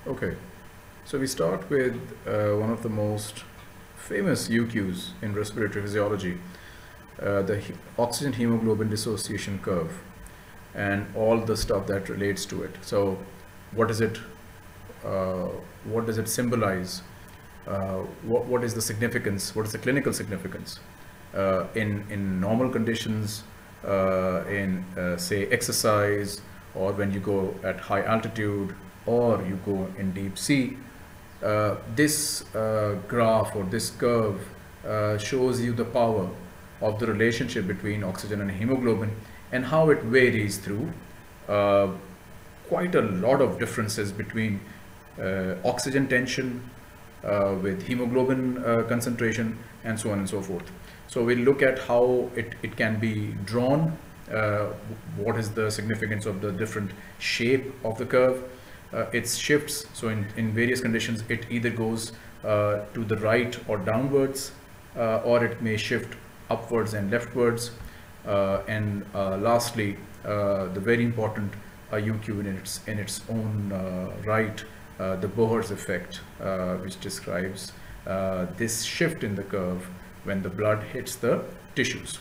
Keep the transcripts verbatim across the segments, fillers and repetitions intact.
Okay, so we start with uh, one of the most famous U Qs in respiratory physiology, uh, the he oxygen hemoglobin dissociation curve, and all the stuff that relates to it. So what is it, uh, what does it symbolize? Uh, what, what is the significance, what is the clinical significance uh, in, in normal conditions, uh, in uh, say exercise, or when you go at high altitude, or you go in deep sea. Uh, this uh, graph or this curve uh, shows you the power of the relationship between oxygen and hemoglobin and how it varies through uh, quite a lot of differences between uh, oxygen tension uh, with hemoglobin uh, concentration and so on and so forth. So we'll look at how it, it can be drawn, uh, what is the significance of the different shape of the curve. Uh, it shifts, so in, in various conditions it either goes uh, to the right or downwards, uh, or it may shift upwards and leftwards. Uh, and uh, lastly, uh, the very important uh, U Q in its, in its own uh, right, uh, the Bohr's effect, uh, which describes uh, this shift in the curve when the blood hits the tissues.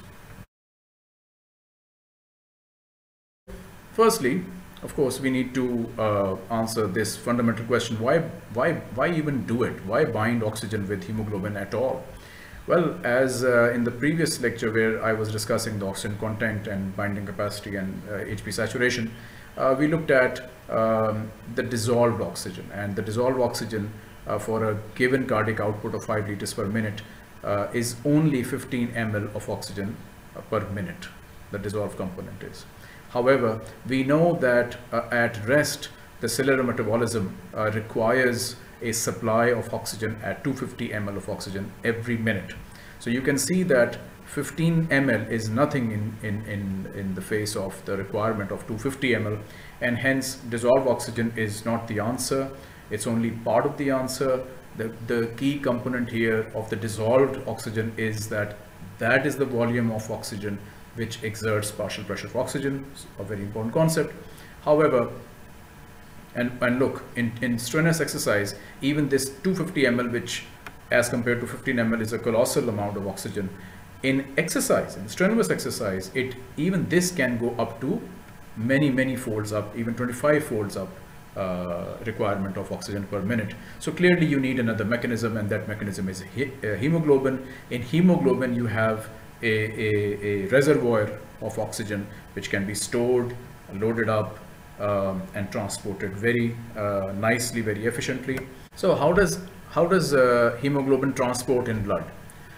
Firstly, of course, we need to uh, answer this fundamental question: why, why, why even do it? Why bind oxygen with hemoglobin at all? Well, as uh, in the previous lecture where I was discussing the oxygen content and binding capacity and uh, H P saturation, uh, we looked at um, the dissolved oxygen, and the dissolved oxygen uh, for a given cardiac output of five liters per minute uh, is only fifteen milliliters of oxygen uh, per minute. The dissolved component is. However, we know that uh, at rest, the cellular metabolism uh, requires a supply of oxygen at two hundred fifty milliliters of oxygen every minute. So you can see that fifteen milliliters is nothing in, in, in, in the face of the requirement of two hundred fifty milliliters, and hence dissolved oxygen is not the answer. It's only part of the answer. The, the key component here of the dissolved oxygen is that that is the volume of oxygen which exerts partial pressure of oxygen, a very important concept. However, and, and look, in, in strenuous exercise, even this two hundred fifty milliliters, which as compared to fifteen milliliters is a colossal amount of oxygen, in exercise, in strenuous exercise, it even this can go up to many, many folds up, even twenty-five folds up uh, requirement of oxygen per minute. So clearly you need another mechanism, and that mechanism is he uh, hemoglobin. In hemoglobin, you have A, a, a reservoir of oxygen which can be stored, loaded up, um, and transported very uh, nicely, very efficiently. So how does how does uh, hemoglobin transport in blood?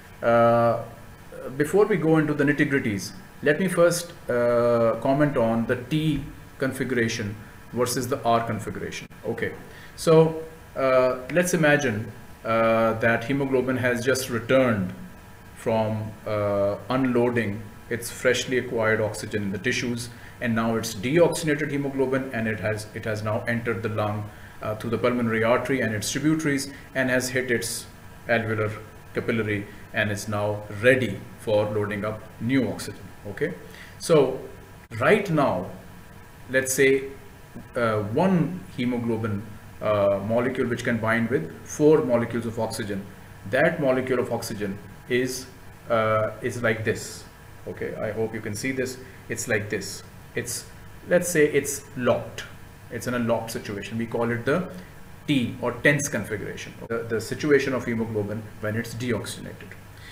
Uh, before we go into the nitty-gritties, let me first uh, comment on the T configuration versus the R configuration. Okay, so uh, let's imagine uh, that hemoglobin has just returned from uh, unloading its freshly acquired oxygen in the tissues, and now it's deoxygenated hemoglobin, and it has it has now entered the lung uh, through the pulmonary artery and its tributaries, and has hit its alveolar capillary, and is now ready for loading up new oxygen. Okay, so right now, let's say uh, one hemoglobin uh, molecule which can bind with four molecules of oxygen. That molecule of oxygen is uh, is like this. Okay, I hope you can see this. It's like this. It's, let's say it's locked. It's in a locked situation. We call it the T or tense configuration, the, the situation of hemoglobin when it's deoxygenated.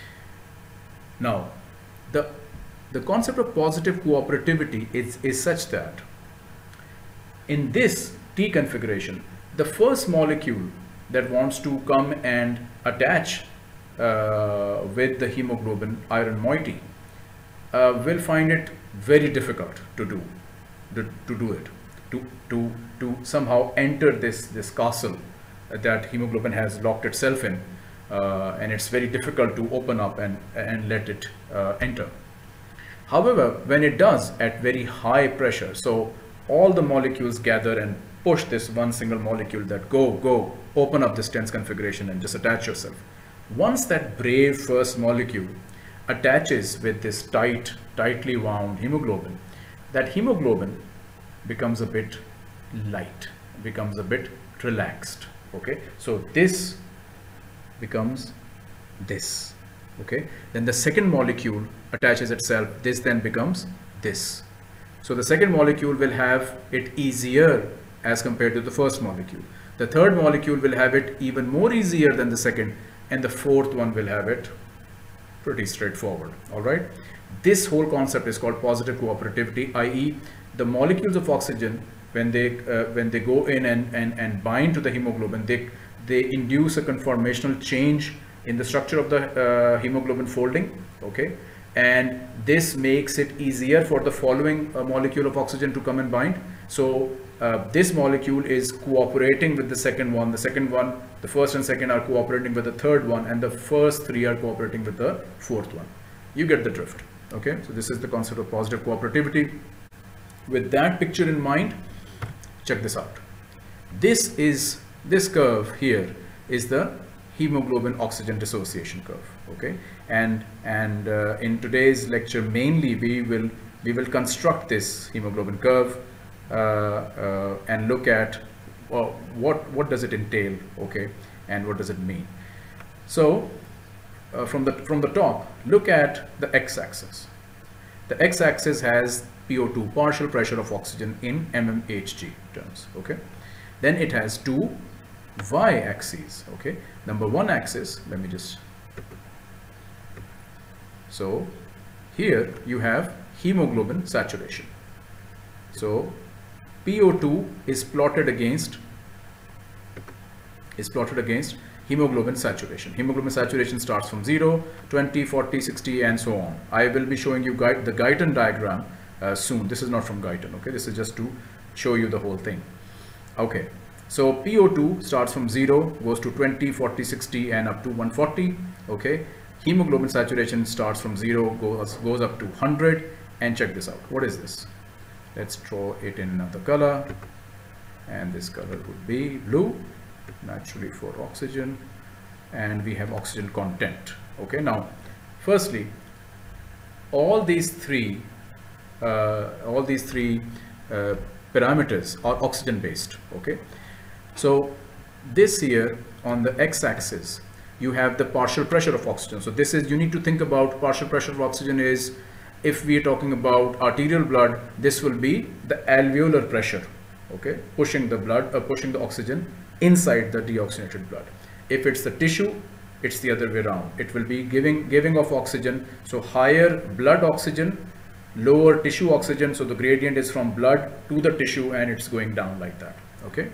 Now, the the concept of positive cooperativity is is such that in this T configuration, the first molecule that wants to come and attach Uh, with the hemoglobin iron moiety uh, will find it very difficult to do to, to do it to to to somehow enter this this castle that hemoglobin has locked itself in, uh, and it's very difficult to open up and and let it uh, enter. However, when it does at very high pressure, so all the molecules gather and push this one single molecule that go go open up this tense configuration and just attach yourself. Once that brave first molecule attaches with this tight, tightly wound hemoglobin, that hemoglobin becomes a bit light. becomes a bit relaxed. Okay, so this becomes this. Okay, then the second molecule attaches itself, this then becomes this. So the second molecule will have it easier as compared to the first molecule. The third molecule will have it even more easier than the second, and the fourth one will have it pretty straightforward. All right, this whole concept is called positive cooperativity, that is the molecules of oxygen, when they uh, when they go in and, and and bind to the hemoglobin, they they induce a conformational change in the structure of the uh, hemoglobin folding. Okay, and this makes it easier for the following uh, molecule of oxygen to come and bind. So uh, this molecule is cooperating with the second one, the second one, the first and second are cooperating with the third one, and the first three are cooperating with the fourth one. You get the drift. Okay, so this is the concept of positive cooperativity. With that picture in mind, check this out. This is this curve here is the hemoglobin oxygen dissociation curve. Okay, and and uh, in today's lecture mainly we will we will construct this hemoglobin curve uh, uh, and look at well, what what does it entail, okay, and what does it mean. So uh, from the from the top, look at the x-axis. The x-axis has P O two, partial pressure of oxygen in mmHg terms. Okay, then it has two y-axes. Okay, number one axis, let me just, so here you have hemoglobin saturation. So P O two is plotted against is plotted against hemoglobin saturation. Hemoglobin saturation starts from zero, twenty, forty, sixty, and so on. I will be showing you Guyton, the Guyton diagram uh, soon. This is not from Guyton. Okay, this is just to show you the whole thing. Okay, so P O two starts from zero, goes to twenty, forty, sixty, and up to one forty. Okay, hemoglobin saturation starts from zero, goes goes up to one hundred. And check this out. What is this? Let's draw it in another color, and this color would be blue, naturally for oxygen, and we have oxygen content. Okay, now firstly, all these three uh, all these three uh, parameters are oxygen based. Okay, so this here on the x-axis you have the partial pressure of oxygen. So this is, you need to think about partial pressure of oxygen is, if we are talking about arterial blood, this will be the alveolar pressure, okay, pushing the blood, uh, pushing the oxygen inside the deoxygenated blood. If it's the tissue, it's the other way around. It will be giving giving of oxygen, so higher blood oxygen, lower tissue oxygen, so the gradient is from blood to the tissue and it's going down like that. Okay,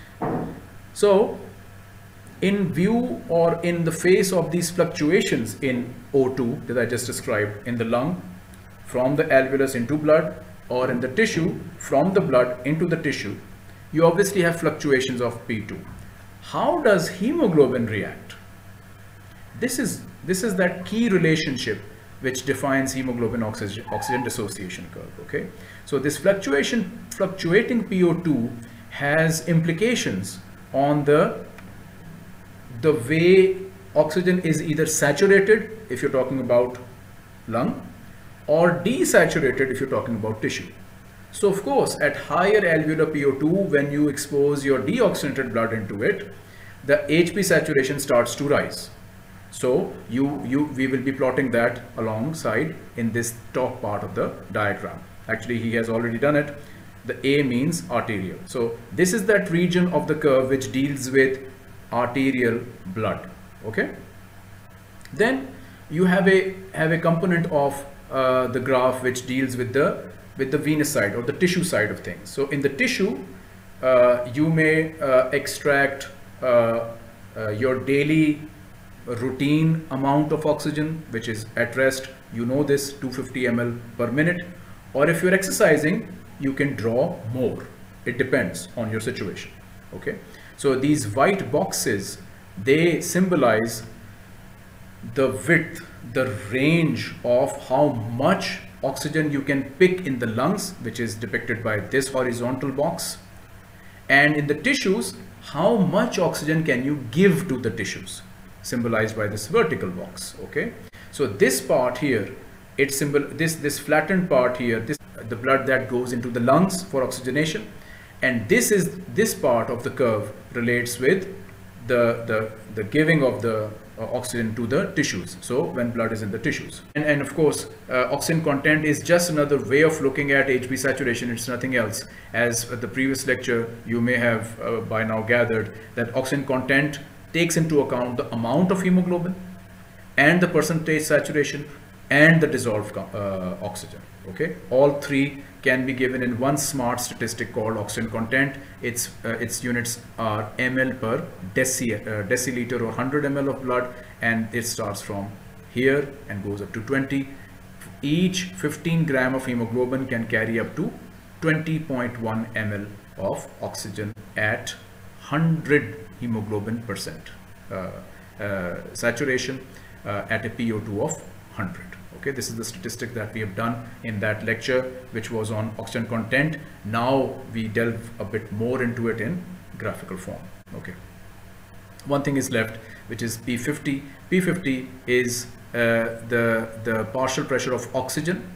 so in view or in the face of these fluctuations in O two that I just described, in the lung from the alveolus into blood, or in the tissue from the blood into the tissue, you obviously have fluctuations of P two. How does hemoglobin react? This is this is that key relationship which defines hemoglobin oxygen, oxygen dissociation curve. Okay, so this fluctuation fluctuating P O two has implications on the the way oxygen is either saturated if you're talking about lung, or desaturated if you're talking about tissue. So of course, at higher alveolar P O two, when you expose your deoxygenated blood into it, the H P saturation starts to rise. So you, you, we will be plotting that alongside in this top part of the diagram. Actually, he has already done it. The A means arterial. So this is that region of the curve which deals with arterial blood. Okay. Then you have a have a component of uh, the graph which deals with the with the venous side or the tissue side of things. So in the tissue, uh, you may uh, extract uh, uh, your daily routine amount of oxygen, which is at rest. You know this, two hundred fifty milliliters per minute. Or if you're exercising, you can draw more. It depends on your situation. Okay. So these white boxes, they symbolize the width, the range of how much oxygen you can pick in the lungs, which is depicted by this horizontal box, and in the tissues, how much oxygen can you give to the tissues, symbolized by this vertical box. Okay, so this part here, it's symbol this this flattened part here, this the blood that goes into the lungs for oxygenation, And this is this part of the curve relates with the the the giving of the uh, oxygen to the tissues. So when blood is in the tissues, and, and of course uh, oxygen content is just another way of looking at H B saturation. It's nothing else. As the previous lecture you may have uh, by now gathered, that oxygen content takes into account the amount of hemoglobin and the percentage saturation and the dissolved uh, oxygen. Okay, all three can be given in one smart statistic called oxygen content. Its uh, its units are ml per deci uh, deciliter or one hundred milliliters of blood, and it starts from here and goes up to twenty. Each fifteen gram of hemoglobin can carry up to twenty point one milliliters of oxygen at one hundred hemoglobin percent uh, uh, saturation uh, at a P O two of one hundred. Okay, this is the statistic that we have done in that lecture, which was on oxygen content. Now we delve a bit more into it in graphical form. Okay, one thing is left, which is P fifty. P fifty is uh, the the partial pressure of oxygen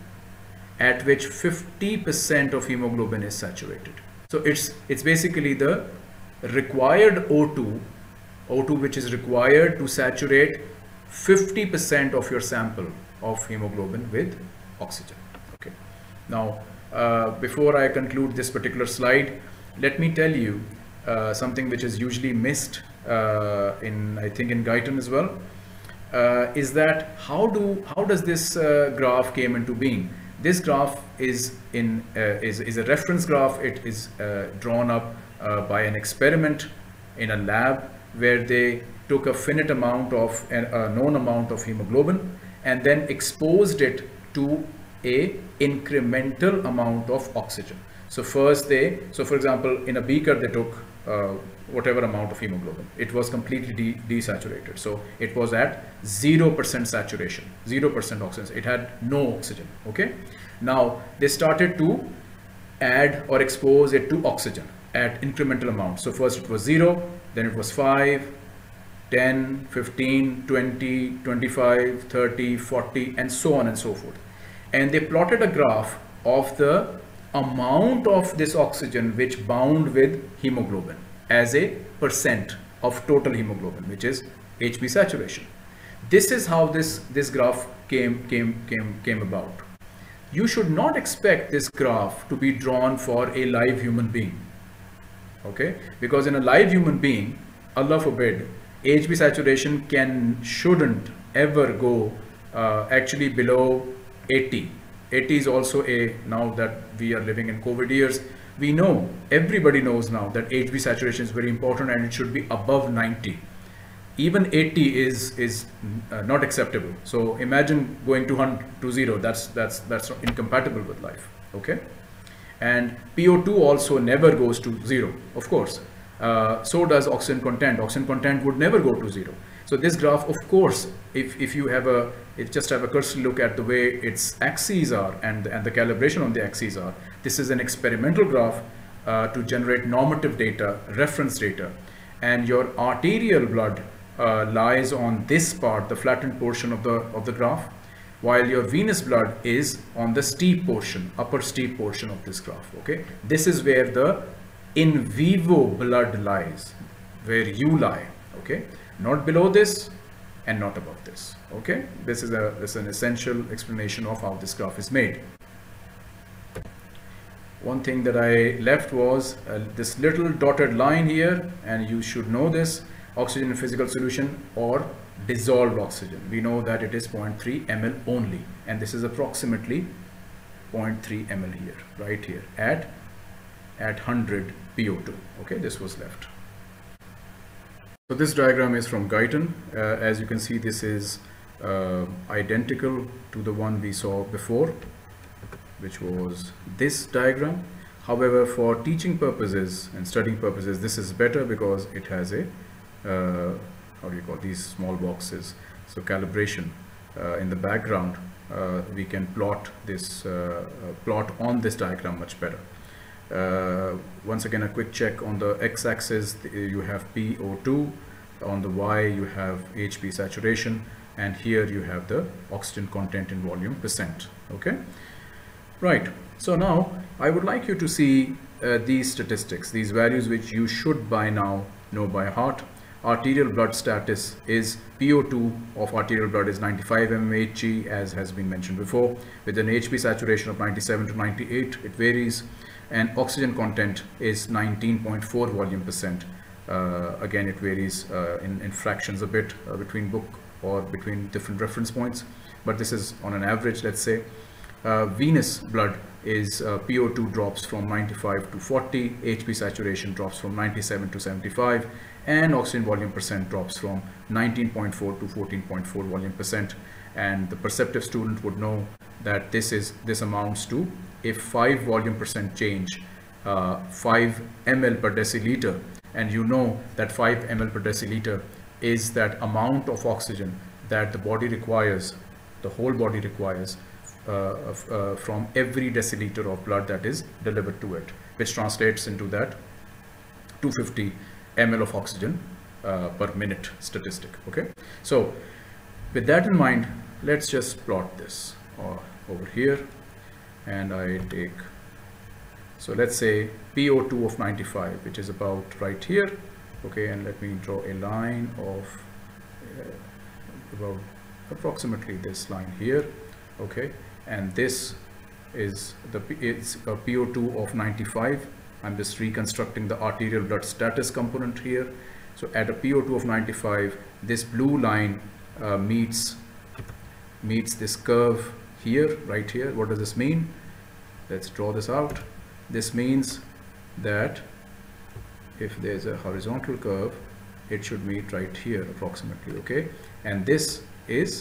at which fifty percent of hemoglobin is saturated. So it's it's basically the required O two, O two which is required to saturate fifty percent of your sample of hemoglobin with oxygen. Okay, now uh, before I conclude this particular slide, let me tell you uh, something which is usually missed uh, in I think in Guyton as well, uh, is that how do how does this uh, graph came into being? This graph is in uh, is, is a reference graph. It is uh, drawn up uh, by an experiment in a lab where they took a finite amount of a, a known amount of hemoglobin and then exposed it to a incremental amount of oxygen. So first they, so for example, in a beaker they took uh, whatever amount of hemoglobin. It was completely de desaturated. So it was at zero percent saturation, zero percent oxygen. It had no oxygen. Okay. Now they started to add or expose it to oxygen at incremental amounts. So first it was zero, then it was five, ten, fifteen, twenty, twenty-five, thirty, forty, and so on and so forth. And they plotted a graph of the amount of this oxygen which bound with hemoglobin as a percent of total hemoglobin, which is H B saturation. This is how this, this graph came, came, came, came about. You should not expect this graph to be drawn for a live human being. Okay, because in a live human being, Allah forbid, H B saturation can shouldn't ever go uh, actually below eighty. eighty is also a, now that we are living in COVID years, we know, everybody knows now that H B saturation is very important and it should be above ninety. Even eighty is is uh, not acceptable. So imagine going to one to zero. That's that's that's incompatible with life. Okay, and P O two also never goes to zero, of course. Uh, so does oxygen content. Oxygen content would never go to zero. So this graph, of course, if, if you have a, it just have a cursory look at the way its axes are and, and the calibration on the axes are, this is an experimental graph uh, to generate normative data, reference data, and your arterial blood uh, lies on this part, the flattened portion of the, of the graph, while your venous blood is on the steep portion, upper steep portion of this graph. Okay, this is where the in vivo blood lies, where you lie. Okay, not below this and not above this. Okay, this is a this is an essential explanation of how this graph is made. One thing that I left was uh, this little dotted line here, and you should know this: oxygen in physical solution or dissolved oxygen. We know that it is zero point three milliliters only, and this is approximately zero point three milliliters here, right here at at one hundred P O two. Okay, this was left. So this diagram is from Guyton. Uh, as you can see, this is uh, identical to the one we saw before, which was this diagram. However, for teaching purposes and studying purposes, this is better because it has a uh, how do you call these small boxes? So calibration uh, in the background, uh, we can plot this uh, uh, plot on this diagram much better. Uh, once again, a quick check on the x-axis, you have P O two, on the y you have H B saturation, and here you have the oxygen content in volume percent. Okay, right. So now I would like you to see uh, these statistics, these values which you should by now know by heart. Arterial blood status is P O two of arterial blood is ninety-five millimeters Hg, as has been mentioned before, with an H P saturation of ninety-seven to ninety-eight. It varies, and oxygen content is nineteen point four volume percent. Uh, again, it varies uh, in, in fractions a bit uh, between book or between different reference points, but this is on an average, let's say. Uh, venous blood is uh, P O two drops from ninety-five to forty, H P saturation drops from ninety-seven to seventy-five, and oxygen volume percent drops from nineteen point four to fourteen point four volume percent. And the perceptive student would know that this is this amounts to a five volume percent change, uh, five milliliters per deciliter, and you know that five milliliters per deciliter is that amount of oxygen that the body requires, the whole body requires uh, uh, from every deciliter of blood that is delivered to it, which translates into that two hundred fifty milliliters of oxygen uh, per minute statistic. Okay, so with that in mind, let's just plot this uh, over here, and I take, so let's say P O two of ninety-five, which is about right here. Okay, and let me draw a line of uh, about approximately this line here. Okay, and this is the it's a P O two of ninety-five. I'm just reconstructing the arterial blood status component here. So at a P O two of ninety-five, this blue line uh, meets meets this curve here, right here. What does this mean? Let's draw this out. This means that if there's a horizontal curve, it should meet right here approximately. Okay, and this is,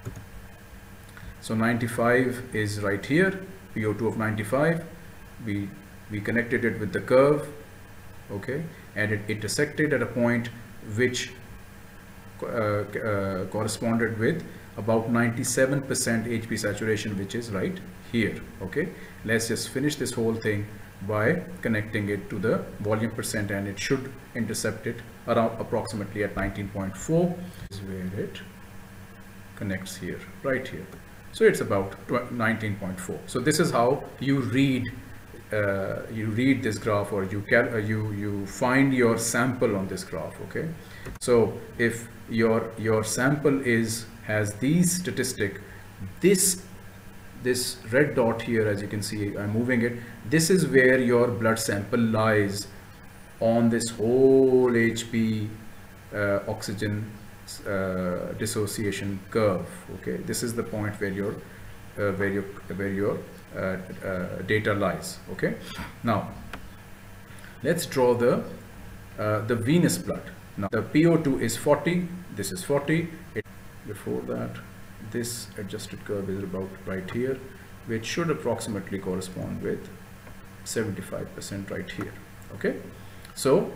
so ninety-five is right here, P O two of ninety-five. We we connected it with the curve, okay, and it intersected at a point which uh, uh, corresponded with about ninety-seven percent H P saturation, which is right here. Okay, let's just finish this whole thing by connecting it to the volume percent, and it should intercept it around approximately at nineteen point four, is where it connects here, right here. So it's about nineteen point four. So this is how you read uh, you read this graph, or you can uh, you you find your sample on this graph. Okay, so if your your sample is has these statistic, this this red dot here, as you can see, I'm moving it, this is where your blood sample lies on this whole H P uh, oxygen uh, dissociation curve. Okay, this is the point where your uh, where your where your uh, uh, data lies. Okay, now let's draw the uh, the venous blood. Now the P O two is forty, this is forty. It, before that, this adjusted curve is about right here, which should approximately correspond with seventy-five percent right here. Okay, so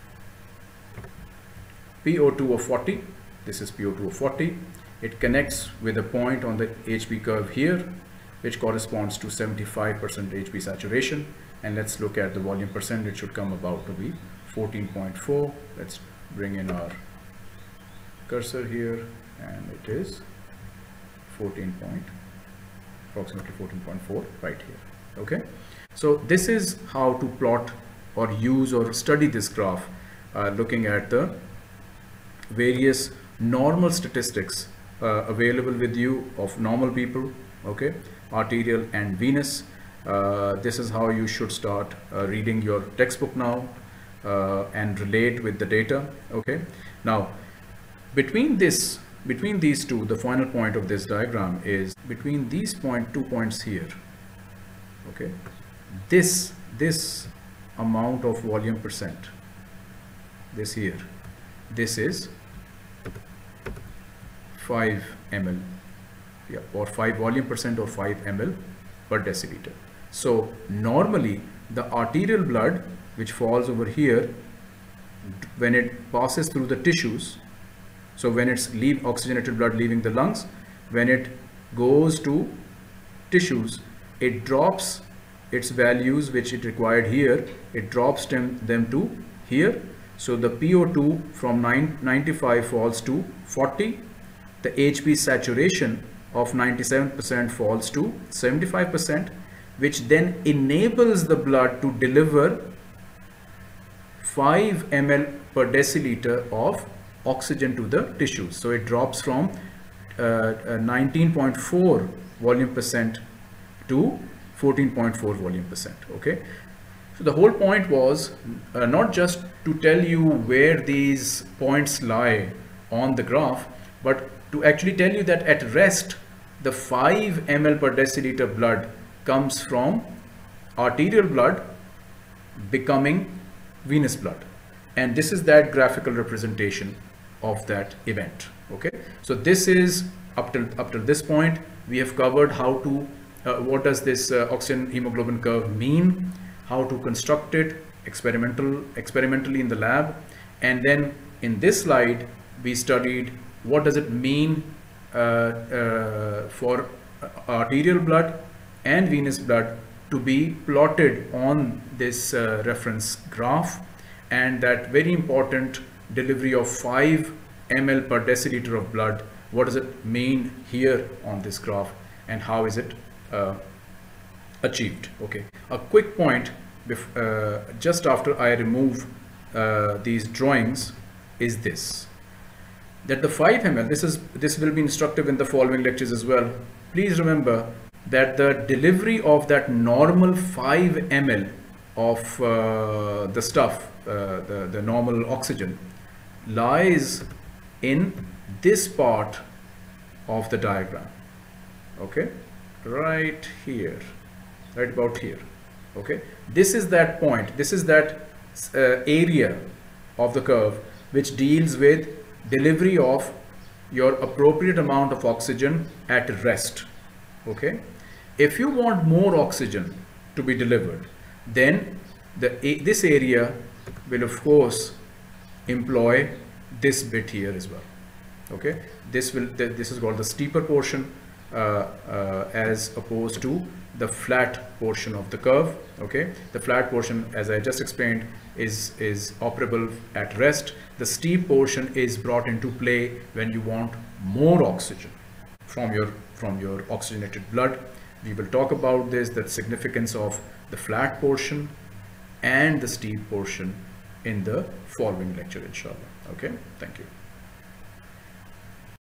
P O two of forty, this is P O two of forty. It connects with a point on the H P curve here, which corresponds to seventy-five percent H P saturation. And let's look at the volume percent. It should come about to be fourteen point four. Let's bring in our cursor here, and it is fourteen point, approximately fourteen point four right here. Okay, so this is how to plot or use or study this graph, uh, looking at the various normal statistics uh, available with you of normal people. Okay, arterial and venous. Uh, this is how you should start uh, reading your textbook now uh, and relate with the data. Okay, now between this between these two, the final point of this diagram is between these point two points here. Okay, this this amount of volume percent, this here, this is five milliliters, yeah, or five volume percent, or five milliliters per deciliter. So normally the arterial blood, which falls over here, when it passes through the tissues, so when it's leave oxygenated blood leaving the lungs, when it goes to tissues, it drops its values which it required here, it drops them, them to here. So the P O two from ninety-five falls to forty, the H P saturation of ninety-seven percent falls to seventy-five percent, which then enables the blood to deliver five milliliters per deciliter of oxygen to the tissues. So it drops from uh, nineteen point four volume percent to fourteen point four volume percent. Okay. So the whole point was uh, not just to tell you where these points lie on the graph, but to actually tell you that at rest, the five milliliters per deciliter blood comes from arterial blood becoming venous blood. And this is that graphical representation of that event. Okay. So this is up till, up till this point, we have covered how to, uh, what does this uh, oxygen hemoglobin curve mean, how to construct it experimental, experimentally in the lab. And then in this slide, we studied what does it mean uh, uh, for arterial blood and venous blood to be plotted on this uh, reference graph, and that very important delivery of five milliliters per deciliter of blood. What does it mean here on this graph, and how is it uh, achieved? Okay, a quick point uh, just after I remove uh, these drawings is this, that the five milliliters, this is this will be instructive in the following lectures as well. Please remember that the delivery of that normal five milliliters of uh, the stuff, uh, the, the normal oxygen, lies in this part of the diagram. Okay, right here, right about here. Okay, this is that point, this is that uh, area of the curve which deals with delivery of your appropriate amount of oxygen at rest. Okay, if you want more oxygen to be delivered, then the this area will of course employ this bit here as well. Okay, this will this is called the steeper portion uh, uh, as opposed to the flat portion of the curve. Okay, the flat portion, as I just explained, is is operable at rest. The steep portion is brought into play when you want more oxygen from your from your oxygenated blood. We will talk about this, the significance of the flat portion and the steep portion in the following lecture, inshallah. Okay, thank you.